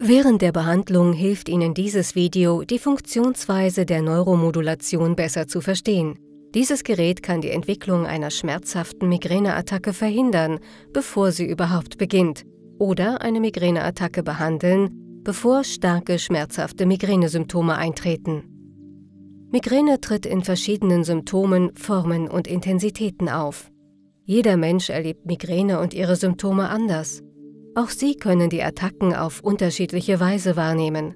Während der Behandlung hilft Ihnen dieses Video, die Funktionsweise der Neuromodulation besser zu verstehen. Dieses Gerät kann die Entwicklung einer schmerzhaften Migräneattacke verhindern, bevor sie überhaupt beginnt, oder eine Migräneattacke behandeln, bevor starke schmerzhafte Migränesymptome eintreten. Migräne tritt in verschiedenen Symptomen, Formen und Intensitäten auf. Jeder Mensch erlebt Migräne und ihre Symptome anders. Auch Sie können die Attacken auf unterschiedliche Weise wahrnehmen.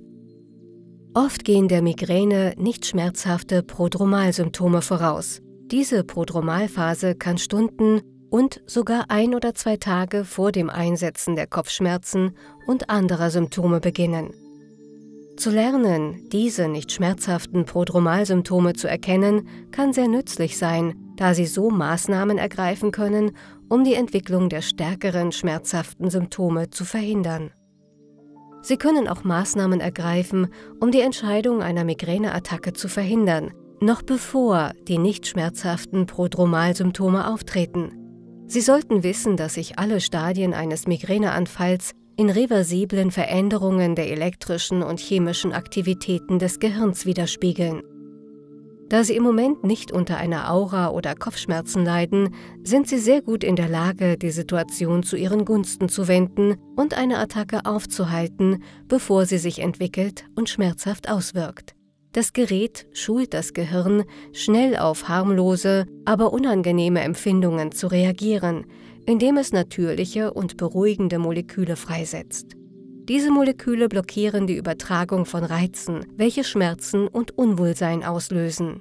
Oft gehen der Migräne nicht schmerzhafte Prodromalsymptome voraus. Diese Prodromalphase kann Stunden und sogar 1 oder 2 Tage vor dem Einsetzen der Kopfschmerzen und anderer Symptome beginnen. Zu lernen, diese nicht schmerzhaften Prodromalsymptome zu erkennen, kann sehr nützlich sein, da Sie so Maßnahmen ergreifen können, um die Entwicklung der stärkeren schmerzhaften Symptome zu verhindern. Sie können auch Maßnahmen ergreifen, um die Entscheidung einer Migräneattacke zu verhindern, noch bevor die nicht schmerzhaften Prodromalsymptome auftreten. Sie sollten wissen, dass sich alle Stadien eines Migräneanfalls in reversiblen Veränderungen der elektrischen und chemischen Aktivitäten des Gehirns widerspiegeln. Da Sie im Moment nicht unter einer Aura oder Kopfschmerzen leiden, sind Sie sehr gut in der Lage, die Situation zu Ihren Gunsten zu wenden und eine Attacke aufzuhalten, bevor sie sich entwickelt und schmerzhaft auswirkt. Das Gerät schult das Gehirn, schnell auf harmlose, aber unangenehme Empfindungen zu reagieren, indem es natürliche und beruhigende Moleküle freisetzt. Diese Moleküle blockieren die Übertragung von Reizen, welche Schmerzen und Unwohlsein auslösen.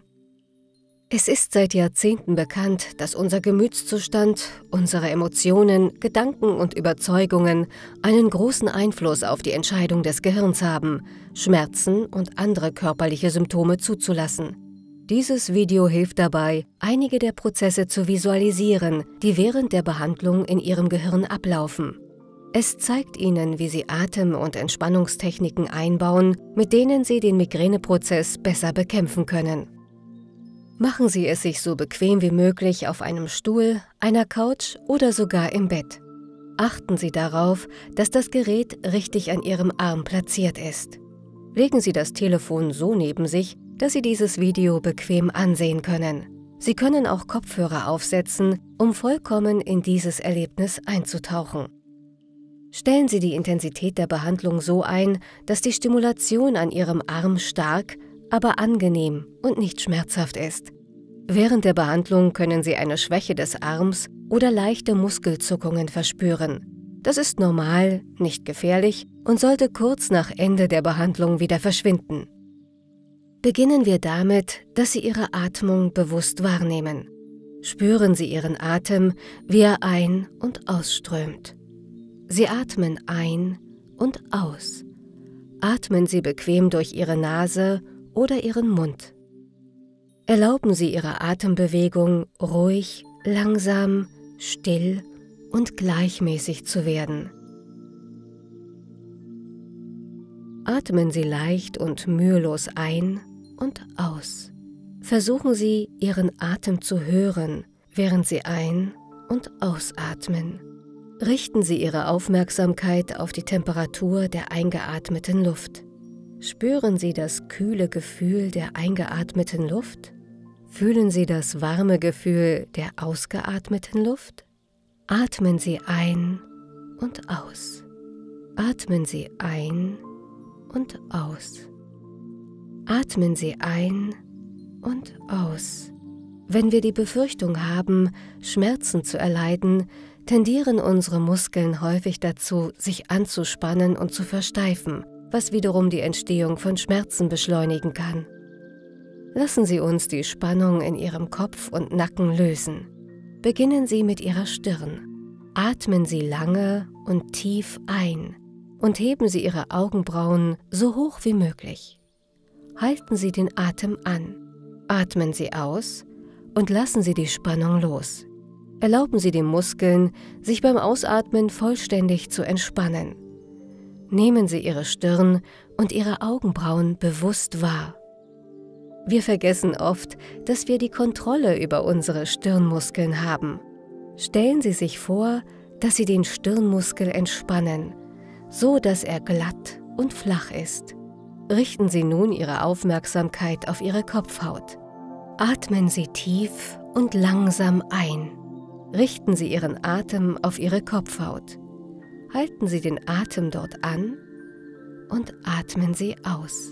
Es ist seit Jahrzehnten bekannt, dass unser Gemütszustand, unsere Emotionen, Gedanken und Überzeugungen einen großen Einfluss auf die Entscheidung des Gehirns haben, Schmerzen und andere körperliche Symptome zuzulassen. Dieses Video hilft dabei, einige der Prozesse zu visualisieren, die während der Behandlung in Ihrem Gehirn ablaufen. Es zeigt Ihnen, wie Sie Atem- und Entspannungstechniken einbauen, mit denen Sie den Migräneprozess besser bekämpfen können. Machen Sie es sich so bequem wie möglich auf einem Stuhl, einer Couch oder sogar im Bett. Achten Sie darauf, dass das Gerät richtig an Ihrem Arm platziert ist. Legen Sie das Telefon so neben sich, dass Sie dieses Video bequem ansehen können. Sie können auch Kopfhörer aufsetzen, um vollkommen in dieses Erlebnis einzutauchen. Stellen Sie die Intensität der Behandlung so ein, dass die Stimulation an Ihrem Arm stark, aber angenehm und nicht schmerzhaft ist. Während der Behandlung können Sie eine Schwäche des Arms oder leichte Muskelzuckungen verspüren. Das ist normal, nicht gefährlich und sollte kurz nach Ende der Behandlung wieder verschwinden. Beginnen wir damit, dass Sie Ihre Atmung bewusst wahrnehmen. Spüren Sie Ihren Atem, wie er ein- und ausströmt. Sie atmen ein und aus. Atmen Sie bequem durch Ihre Nase oder Ihren Mund. Erlauben Sie Ihre Atembewegung ruhig, langsam, still und gleichmäßig zu werden. Atmen Sie leicht und mühelos ein und aus. Versuchen Sie, Ihren Atem zu hören, während Sie ein- und ausatmen. Richten Sie Ihre Aufmerksamkeit auf die Temperatur der eingeatmeten Luft. Spüren Sie das kühle Gefühl der eingeatmeten Luft? Fühlen Sie das warme Gefühl der ausgeatmeten Luft? Atmen Sie ein und aus. Atmen Sie ein und aus. Atmen Sie ein und aus. Wenn wir die Befürchtung haben, Schmerzen zu erleiden, tendieren unsere Muskeln häufig dazu, sich anzuspannen und zu versteifen, was wiederum die Entstehung von Schmerzen beschleunigen kann. Lassen Sie uns die Spannung in Ihrem Kopf und Nacken lösen. Beginnen Sie mit Ihrer Stirn. Atmen Sie lange und tief ein und heben Sie Ihre Augenbrauen so hoch wie möglich. Halten Sie den Atem an. Atmen Sie aus und lassen Sie die Spannung los. Erlauben Sie den Muskeln, sich beim Ausatmen vollständig zu entspannen. Nehmen Sie Ihre Stirn und Ihre Augenbrauen bewusst wahr. Wir vergessen oft, dass wir die Kontrolle über unsere Stirnmuskeln haben. Stellen Sie sich vor, dass Sie den Stirnmuskel entspannen, so dass er glatt und flach ist. Richten Sie nun Ihre Aufmerksamkeit auf Ihre Kopfhaut. Atmen Sie tief und langsam ein. Richten Sie Ihren Atem auf Ihre Kopfhaut. Halten Sie den Atem dort an und atmen Sie aus.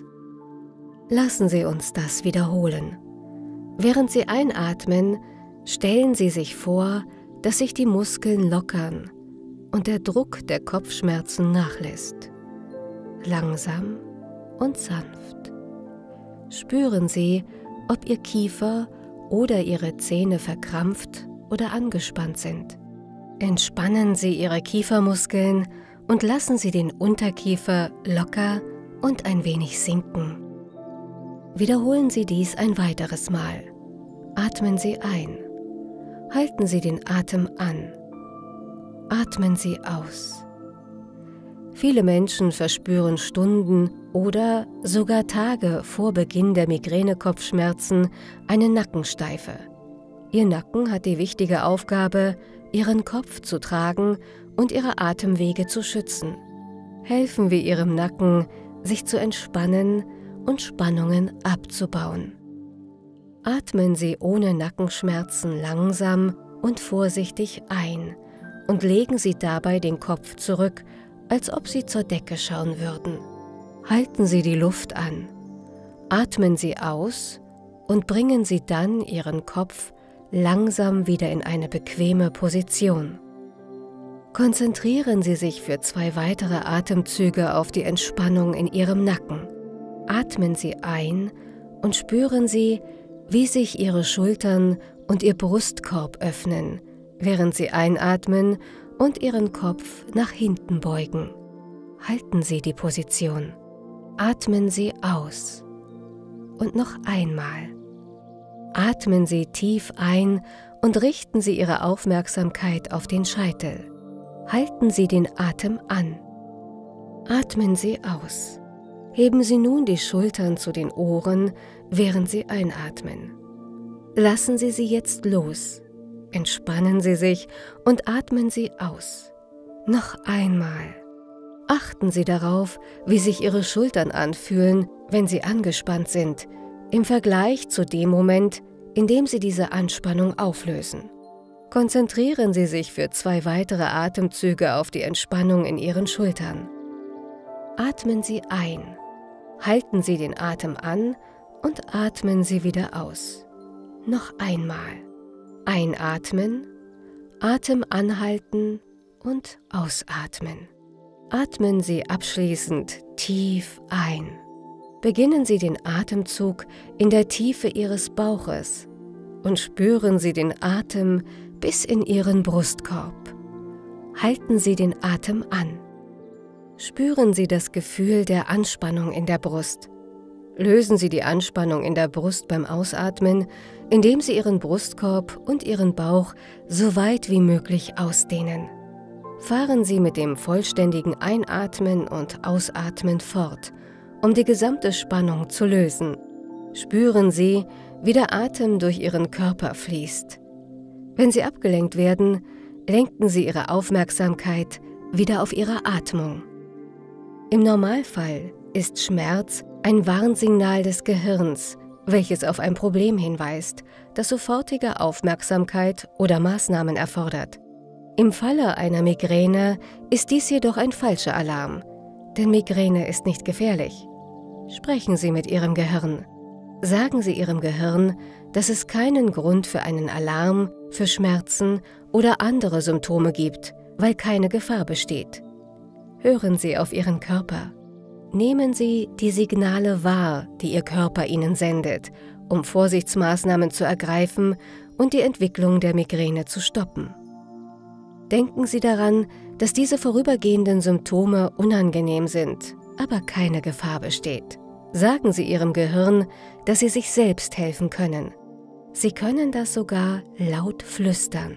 Lassen Sie uns das wiederholen. Während Sie einatmen, stellen Sie sich vor, dass sich die Muskeln lockern und der Druck der Kopfschmerzen nachlässt. Langsam und sanft. Spüren Sie, ob Ihr Kiefer oder Ihre Zähne verkrampft oder angespannt sind. Entspannen Sie Ihre Kiefermuskeln und lassen Sie den Unterkiefer locker und ein wenig sinken. Wiederholen Sie dies ein weiteres Mal. Atmen Sie ein. Halten Sie den Atem an. Atmen Sie aus. Viele Menschen verspüren Stunden oder sogar Tage vor Beginn der Migränekopfschmerzen eine Nackensteife. Ihr Nacken hat die wichtige Aufgabe, Ihren Kopf zu tragen und Ihre Atemwege zu schützen. Helfen wir Ihrem Nacken, sich zu entspannen und Spannungen abzubauen. Atmen Sie ohne Nackenschmerzen langsam und vorsichtig ein und legen Sie dabei den Kopf zurück, als ob Sie zur Decke schauen würden. Halten Sie die Luft an. Atmen Sie aus und bringen Sie dann Ihren Kopf langsam wieder in eine bequeme Position. Konzentrieren Sie sich für 2 weitere Atemzüge auf die Entspannung in Ihrem Nacken. Atmen Sie ein und spüren Sie, wie sich Ihre Schultern und Ihr Brustkorb öffnen, während Sie einatmen und Ihren Kopf nach hinten beugen. Halten Sie die Position. Atmen Sie aus. Und noch einmal. Atmen Sie tief ein und richten Sie Ihre Aufmerksamkeit auf den Scheitel. Halten Sie den Atem an. Atmen Sie aus. Heben Sie nun die Schultern zu den Ohren, während Sie einatmen. Lassen Sie sie jetzt los. Entspannen Sie sich und atmen Sie aus. Noch einmal. Achten Sie darauf, wie sich Ihre Schultern anfühlen, wenn sie angespannt sind, im Vergleich zu dem Moment, in dem Sie diese Anspannung auflösen. Konzentrieren Sie sich für 2 weitere Atemzüge auf die Entspannung in Ihren Schultern. Atmen Sie ein. Halten Sie den Atem an und atmen Sie wieder aus. Noch einmal. Einatmen, Atem anhalten und ausatmen. Atmen Sie abschließend tief ein. Beginnen Sie den Atemzug in der Tiefe Ihres Bauches und spüren Sie den Atem bis in Ihren Brustkorb. Halten Sie den Atem an. Spüren Sie das Gefühl der Anspannung in der Brust. Lösen Sie die Anspannung in der Brust beim Ausatmen, indem Sie Ihren Brustkorb und Ihren Bauch so weit wie möglich ausdehnen. Fahren Sie mit dem vollständigen Einatmen und Ausatmen fort, um die gesamte Spannung zu lösen. Spüren Sie, wie der Atem durch Ihren Körper fließt. Wenn Sie abgelenkt werden, lenken Sie Ihre Aufmerksamkeit wieder auf Ihre Atmung. Im Normalfall ist Schmerz ein Warnsignal des Gehirns, welches auf ein Problem hinweist, das sofortige Aufmerksamkeit oder Maßnahmen erfordert. Im Falle einer Migräne ist dies jedoch ein falscher Alarm, denn Migräne ist nicht gefährlich. Sprechen Sie mit Ihrem Gehirn. Sagen Sie Ihrem Gehirn, dass es keinen Grund für einen Alarm, für Schmerzen oder andere Symptome gibt, weil keine Gefahr besteht. Hören Sie auf Ihren Körper. Nehmen Sie die Signale wahr, die Ihr Körper Ihnen sendet, um Vorsichtsmaßnahmen zu ergreifen und die Entwicklung der Migräne zu stoppen. Denken Sie daran, dass diese vorübergehenden Symptome unangenehm sind, aber keine Gefahr besteht. Sagen Sie Ihrem Gehirn, dass Sie sich selbst helfen können. Sie können das sogar laut flüstern.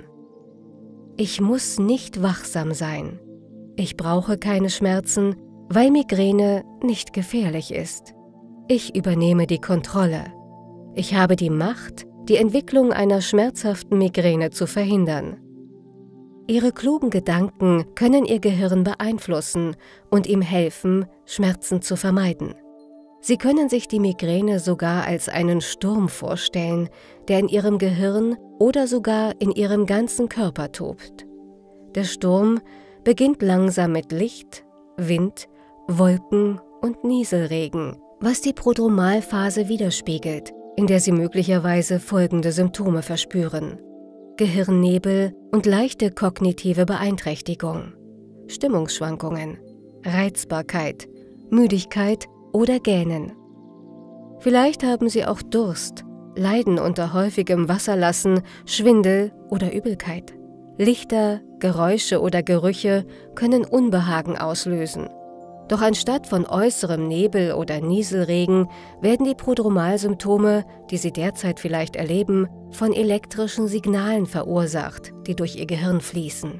Ich muss nicht wachsam sein. Ich brauche keine Schmerzen, weil Migräne nicht gefährlich ist. Ich übernehme die Kontrolle. Ich habe die Macht, die Entwicklung einer schmerzhaften Migräne zu verhindern. Ihre klugen Gedanken können Ihr Gehirn beeinflussen und ihm helfen, Schmerzen zu vermeiden. Sie können sich die Migräne sogar als einen Sturm vorstellen, der in Ihrem Gehirn oder sogar in Ihrem ganzen Körper tobt. Der Sturm beginnt langsam mit Licht, Wind, Wolken und Nieselregen, was die Prodromalphase widerspiegelt, in der Sie möglicherweise folgende Symptome verspüren: Gehirnnebel und leichte kognitive Beeinträchtigung, Stimmungsschwankungen, Reizbarkeit, Müdigkeit oder Gähnen. Vielleicht haben Sie auch Durst, leiden unter häufigem Wasserlassen, Schwindel oder Übelkeit. Lichter, Geräusche oder Gerüche können Unbehagen auslösen. Doch anstatt von äußerem Nebel oder Nieselregen werden die Prodromalsymptome, die Sie derzeit vielleicht erleben, von elektrischen Signalen verursacht, die durch Ihr Gehirn fließen.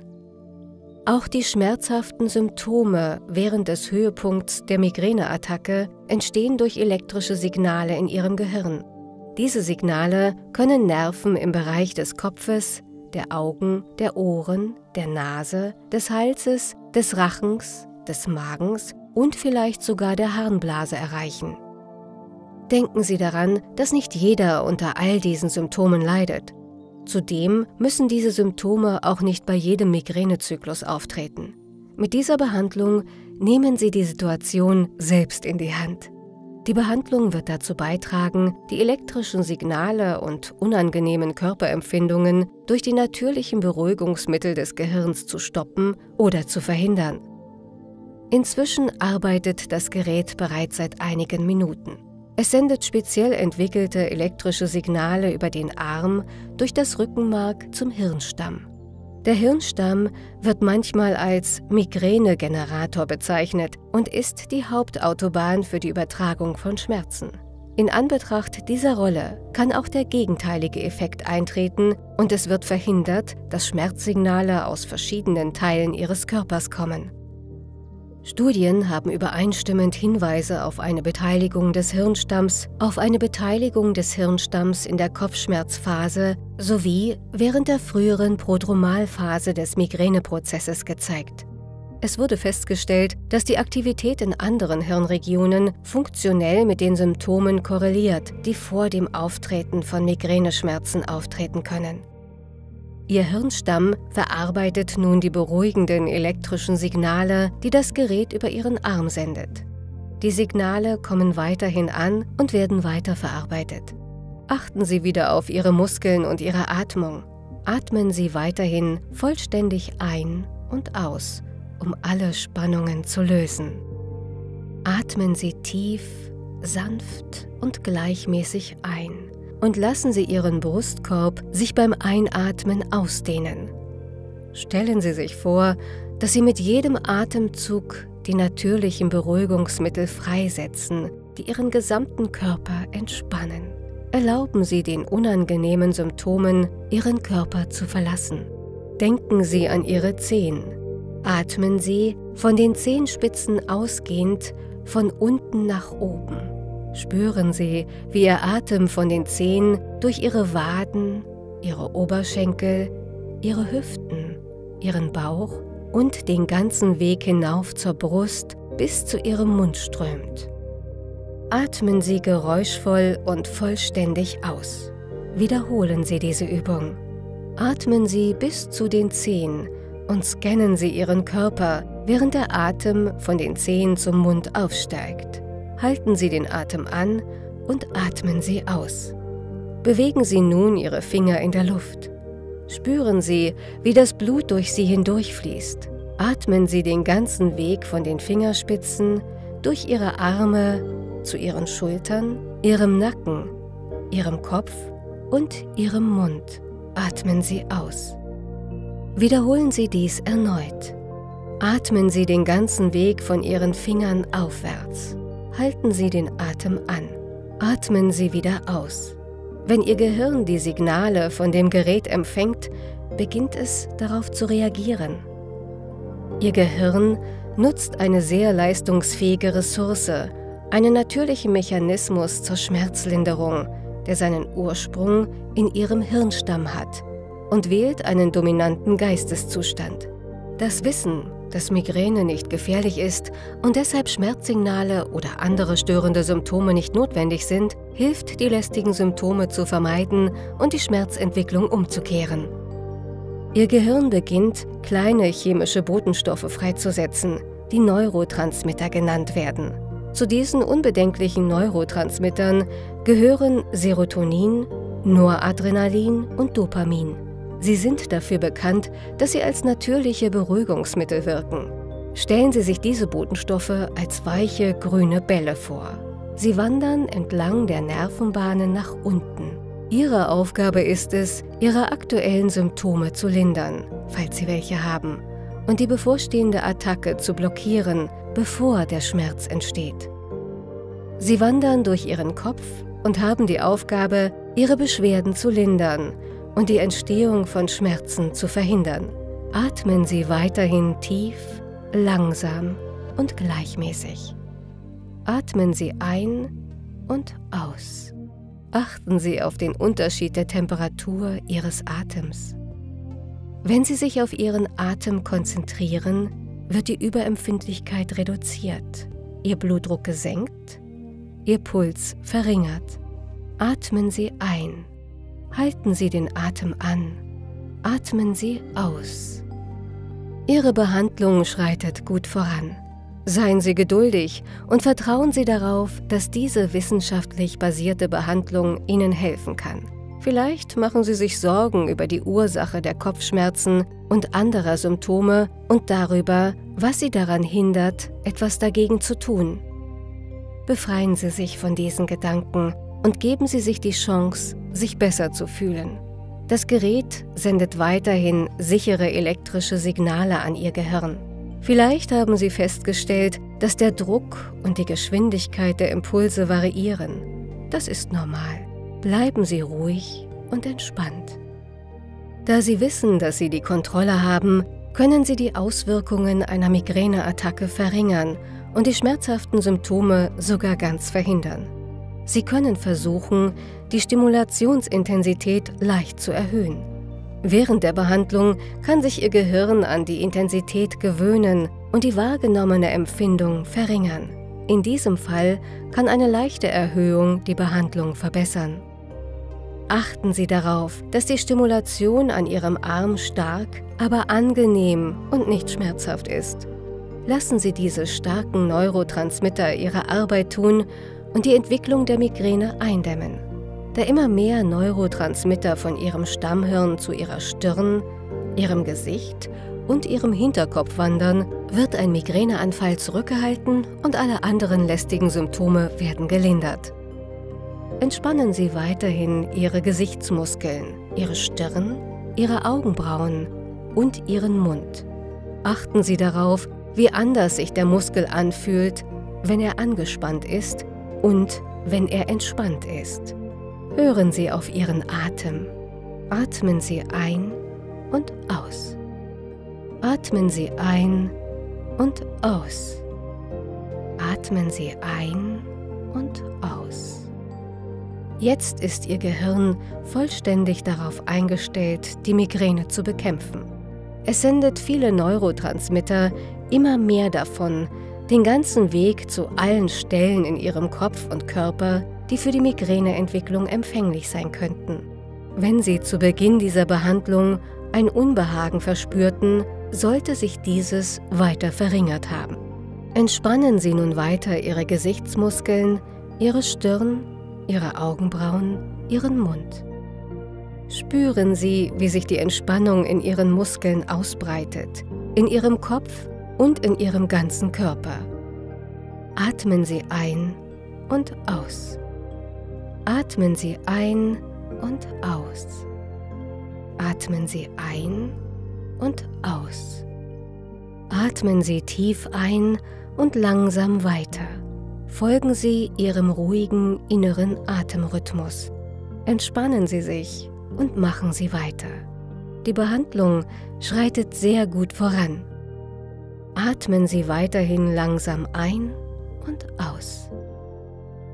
Auch die schmerzhaften Symptome während des Höhepunkts der Migräneattacke entstehen durch elektrische Signale in Ihrem Gehirn. Diese Signale können Nerven im Bereich des Kopfes, der Augen, der Ohren, der Nase, des Halses, des Rachens, des Magens und vielleicht sogar der Harnblase erreichen. Denken Sie daran, dass nicht jeder unter all diesen Symptomen leidet. Zudem müssen diese Symptome auch nicht bei jedem Migränezyklus auftreten. Mit dieser Behandlung nehmen Sie die Situation selbst in die Hand. Die Behandlung wird dazu beitragen, die elektrischen Signale und unangenehmen Körperempfindungen durch die natürlichen Beruhigungsmittel des Gehirns zu stoppen oder zu verhindern. Inzwischen arbeitet das Gerät bereits seit einigen Minuten. Es sendet speziell entwickelte elektrische Signale über den Arm durch das Rückenmark zum Hirnstamm. Der Hirnstamm wird manchmal als Migränegenerator bezeichnet und ist die Hauptautobahn für die Übertragung von Schmerzen. In Anbetracht dieser Rolle kann auch der gegenteilige Effekt eintreten und es wird verhindert, dass Schmerzsignale aus verschiedenen Teilen Ihres Körpers kommen. Studien haben übereinstimmend Hinweise auf eine Beteiligung des Hirnstamms in der Kopfschmerzphase sowie während der früheren Prodromalphase des Migräneprozesses gezeigt. Es wurde festgestellt, dass die Aktivität in anderen Hirnregionen funktionell mit den Symptomen korreliert, die vor dem Auftreten von Migräneschmerzen auftreten können. Ihr Hirnstamm verarbeitet nun die beruhigenden elektrischen Signale, die das Gerät über Ihren Arm sendet. Die Signale kommen weiterhin an und werden weiterverarbeitet. Achten Sie wieder auf Ihre Muskeln und Ihre Atmung. Atmen Sie weiterhin vollständig ein und aus, um alle Spannungen zu lösen. Atmen Sie tief, sanft und gleichmäßig ein. Und lassen Sie Ihren Brustkorb sich beim Einatmen ausdehnen. Stellen Sie sich vor, dass Sie mit jedem Atemzug die natürlichen Beruhigungsmittel freisetzen, die Ihren gesamten Körper entspannen. Erlauben Sie den unangenehmen Symptomen, Ihren Körper zu verlassen. Denken Sie an Ihre Zehen. Atmen Sie von den Zehenspitzen ausgehend von unten nach oben. Spüren Sie, wie Ihr Atem von den Zehen durch Ihre Waden, Ihre Oberschenkel, Ihre Hüften, Ihren Bauch und den ganzen Weg hinauf zur Brust bis zu Ihrem Mund strömt. Atmen Sie geräuschvoll und vollständig aus. Wiederholen Sie diese Übung. Atmen Sie bis zu den Zehen und scannen Sie Ihren Körper, während der Atem von den Zehen zum Mund aufsteigt. Halten Sie den Atem an und atmen Sie aus. Bewegen Sie nun Ihre Finger in der Luft. Spüren Sie, wie das Blut durch sie hindurchfließt. Atmen Sie den ganzen Weg von den Fingerspitzen durch Ihre Arme zu Ihren Schultern, Ihrem Nacken, Ihrem Kopf und Ihrem Mund. Atmen Sie aus. Wiederholen Sie dies erneut. Atmen Sie den ganzen Weg von Ihren Fingern aufwärts. Halten Sie den Atem an. Atmen Sie wieder aus. Wenn Ihr Gehirn die Signale von dem Gerät empfängt, beginnt es darauf zu reagieren. Ihr Gehirn nutzt eine sehr leistungsfähige Ressource, einen natürlichen Mechanismus zur Schmerzlinderung, der seinen Ursprung in Ihrem Hirnstamm hat und wählt einen dominanten Geisteszustand. Das Wissen, dass Migräne nicht gefährlich ist und deshalb Schmerzsignale oder andere störende Symptome nicht notwendig sind, hilft, die lästigen Symptome zu vermeiden und die Schmerzentwicklung umzukehren. Ihr Gehirn beginnt, kleine chemische Botenstoffe freizusetzen, die Neurotransmitter genannt werden. Zu diesen unbedenklichen Neurotransmittern gehören Serotonin, Noradrenalin und Dopamin. Sie sind dafür bekannt, dass sie als natürliche Beruhigungsmittel wirken. Stellen Sie sich diese Botenstoffe als weiche, grüne Bälle vor. Sie wandern entlang der Nervenbahnen nach unten. Ihre Aufgabe ist es, Ihre aktuellen Symptome zu lindern, falls Sie welche haben, und die bevorstehende Attacke zu blockieren, bevor der Schmerz entsteht. Sie wandern durch Ihren Kopf und haben die Aufgabe, Ihre Beschwerden zu lindern und die Entstehung von Schmerzen zu verhindern. Atmen Sie weiterhin tief, langsam und gleichmäßig. Atmen Sie ein und aus. Achten Sie auf den Unterschied der Temperatur Ihres Atems. Wenn Sie sich auf Ihren Atem konzentrieren, wird die Überempfindlichkeit reduziert, Ihr Blutdruck gesenkt, Ihr Puls verringert. Atmen Sie ein. Halten Sie den Atem an. Atmen Sie aus. Ihre Behandlung schreitet gut voran. Seien Sie geduldig und vertrauen Sie darauf, dass diese wissenschaftlich basierte Behandlung Ihnen helfen kann. Vielleicht machen Sie sich Sorgen über die Ursache der Kopfschmerzen und anderer Symptome und darüber, was Sie daran hindert, etwas dagegen zu tun. Befreien Sie sich von diesen Gedanken und geben Sie sich die Chance, sich besser zu fühlen. Das Gerät sendet weiterhin sichere elektrische Signale an Ihr Gehirn. Vielleicht haben Sie festgestellt, dass der Druck und die Geschwindigkeit der Impulse variieren. Das ist normal. Bleiben Sie ruhig und entspannt. Da Sie wissen, dass Sie die Kontrolle haben, können Sie die Auswirkungen einer Migräneattacke verringern und die schmerzhaften Symptome sogar ganz verhindern. Sie können versuchen, die Stimulationsintensität leicht zu erhöhen. Während der Behandlung kann sich Ihr Gehirn an die Intensität gewöhnen und die wahrgenommene Empfindung verringern. In diesem Fall kann eine leichte Erhöhung die Behandlung verbessern. Achten Sie darauf, dass die Stimulation an Ihrem Arm stark, aber angenehm und nicht schmerzhaft ist. Lassen Sie diese starken Neurotransmitter ihre Arbeit tun und die Entwicklung der Migräne eindämmen. Da immer mehr Neurotransmitter von Ihrem Stammhirn zu Ihrer Stirn, Ihrem Gesicht und Ihrem Hinterkopf wandern, wird ein Migräneanfall zurückgehalten und alle anderen lästigen Symptome werden gelindert. Entspannen Sie weiterhin Ihre Gesichtsmuskeln, Ihre Stirn, Ihre Augenbrauen und Ihren Mund. Achten Sie darauf, wie anders sich der Muskel anfühlt, wenn er angespannt ist und wenn er entspannt ist. Hören Sie auf Ihren Atem. Atmen Sie ein und aus. Atmen Sie ein und aus. Atmen Sie ein und aus. Jetzt ist Ihr Gehirn vollständig darauf eingestellt, die Migräne zu bekämpfen. Es sendet viele Neurotransmitter, immer mehr davon, den ganzen Weg zu allen Stellen in Ihrem Kopf und Körper, die für die Migräneentwicklung empfänglich sein könnten. Wenn Sie zu Beginn dieser Behandlung ein Unbehagen verspürten, sollte sich dieses weiter verringert haben. Entspannen Sie nun weiter Ihre Gesichtsmuskeln, Ihre Stirn, Ihre Augenbrauen, Ihren Mund. Spüren Sie, wie sich die Entspannung in Ihren Muskeln ausbreitet, in Ihrem Kopf und in Ihrem ganzen Körper. Atmen Sie ein und aus. Atmen Sie ein und aus. Atmen Sie ein und aus. Atmen Sie tief ein und langsam weiter. Folgen Sie Ihrem ruhigen inneren Atemrhythmus. Entspannen Sie sich und machen Sie weiter. Die Behandlung schreitet sehr gut voran. Atmen Sie weiterhin langsam ein und aus.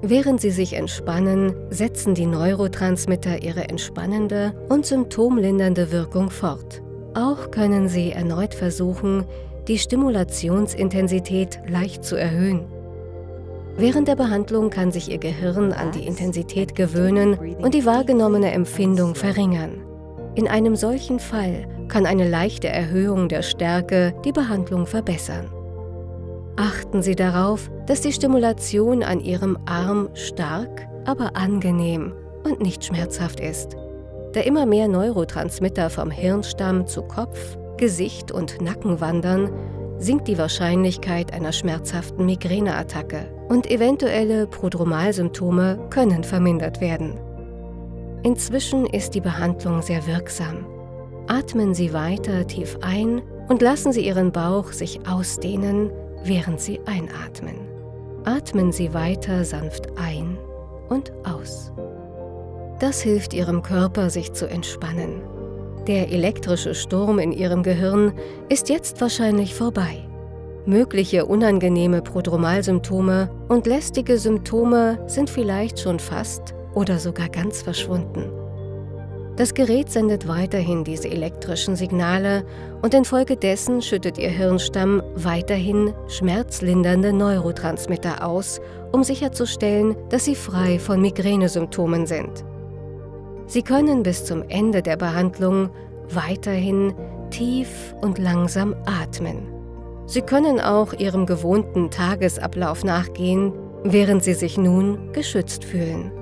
Während Sie sich entspannen, setzen die Neurotransmitter ihre entspannende und symptomlindernde Wirkung fort. Auch können Sie erneut versuchen, die Stimulationsintensität leicht zu erhöhen. Während der Behandlung kann sich Ihr Gehirn an die Intensität gewöhnen und die wahrgenommene Empfindung verringern. In einem solchen Fall kann eine leichte Erhöhung der Stärke die Behandlung verbessern. Achten Sie darauf, dass die Stimulation an Ihrem Arm stark, aber angenehm und nicht schmerzhaft ist. Da immer mehr Neurotransmitter vom Hirnstamm zu Kopf, Gesicht und Nacken wandern, sinkt die Wahrscheinlichkeit einer schmerzhaften Migräneattacke und eventuelle Prodromalsymptome können vermindert werden. Inzwischen ist die Behandlung sehr wirksam. Atmen Sie weiter tief ein und lassen Sie Ihren Bauch sich ausdehnen, während Sie einatmen. Atmen Sie weiter sanft ein und aus. Das hilft Ihrem Körper, sich zu entspannen. Der elektrische Sturm in Ihrem Gehirn ist jetzt wahrscheinlich vorbei. Mögliche unangenehme Prodromalsymptome und lästige Symptome sind vielleicht schon fast oder sogar ganz verschwunden. Das Gerät sendet weiterhin diese elektrischen Signale und infolgedessen schüttet Ihr Hirnstamm weiterhin schmerzlindernde Neurotransmitter aus, um sicherzustellen, dass Sie frei von Migränesymptomen sind. Sie können bis zum Ende der Behandlung weiterhin tief und langsam atmen. Sie können auch Ihrem gewohnten Tagesablauf nachgehen, während Sie sich nun geschützt fühlen.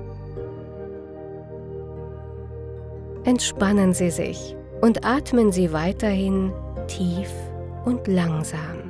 Entspannen Sie sich und atmen Sie weiterhin tief und langsam.